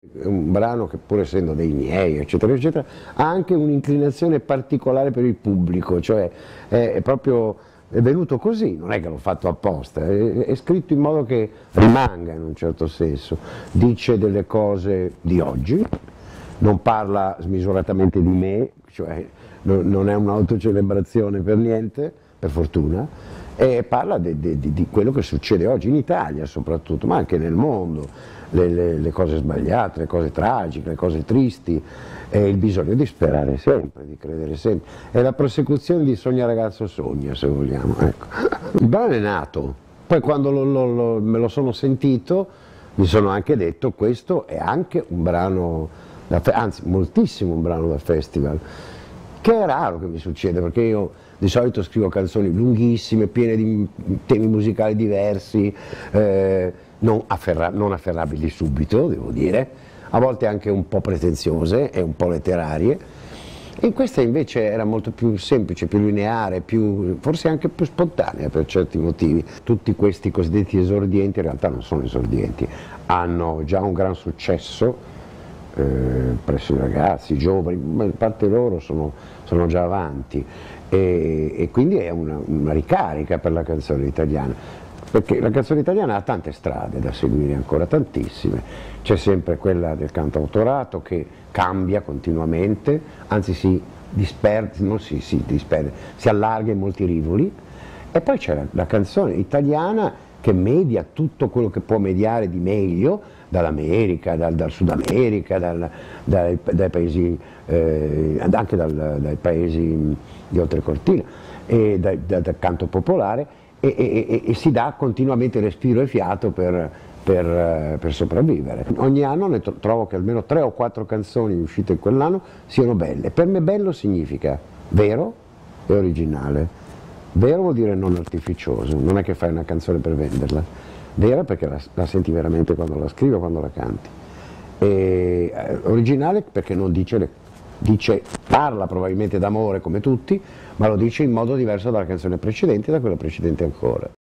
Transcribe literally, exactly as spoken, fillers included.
È un brano che, pur essendo dei miei, eccetera, eccetera, ha anche un'inclinazione particolare per il pubblico, cioè è, è proprio è venuto così, non è che l'ho fatto apposta, è, è scritto in modo che rimanga in un certo senso, dice delle cose di oggi, non parla smisuratamente di me, cioè non è un'autocelebrazione per niente, per fortuna, e parla di, di, di quello che succede oggi in Italia soprattutto, ma anche nel mondo, le, le, le cose sbagliate, le cose tragiche, le cose tristi, e il bisogno di sperare sempre, di credere sempre. È la prosecuzione di Sogna ragazzo sogna, se vogliamo. Ecco. Il brano è nato, poi quando lo, lo, lo, me lo sono sentito mi sono anche detto questo è anche un brano, da, anzi moltissimo un brano da festival, che è raro che mi succeda, perché io di solito scrivo canzoni lunghissime, piene di temi musicali diversi, eh, non, afferra non afferrabili subito, devo dire, a volte anche un po' pretenziose e un po' letterarie, e questa invece era molto più semplice, più lineare, più, forse anche più spontanea per certi motivi. Tutti questi cosiddetti esordienti, in realtà non sono esordienti, hanno già un gran successo eh, presso i ragazzi, i giovani, ma in parte loro sono, sono già avanti, e, e quindi è una, una ricarica per la canzone italiana, perché la canzone italiana ha tante strade da seguire ancora, tantissime. C'è sempre quella del cantautorato che cambia continuamente, anzi si disperde, non si, si disperde, si allarga in molti rivoli, e poi c'è la, la canzone italiana che media tutto quello che può mediare di meglio dall'America, dal, dal Sud America, dal, dai, dai paesi, eh, anche dal, dai paesi di oltrecortina, e dal, dal canto popolare, e, e, e si dà continuamente respiro e fiato per, per, per sopravvivere. Ogni anno ne tro trovo che almeno tre o quattro canzoni uscite in quell'anno siano belle. Per me bello significa vero e originale. Vero vuol dire non artificioso, non è che fai una canzone per venderla, vera perché la, la senti veramente quando la scrivi o quando la canti, e eh, originale perché non dice, le, dice, parla probabilmente d'amore come tutti, ma lo dice in modo diverso dalla canzone precedente e da quella precedente ancora.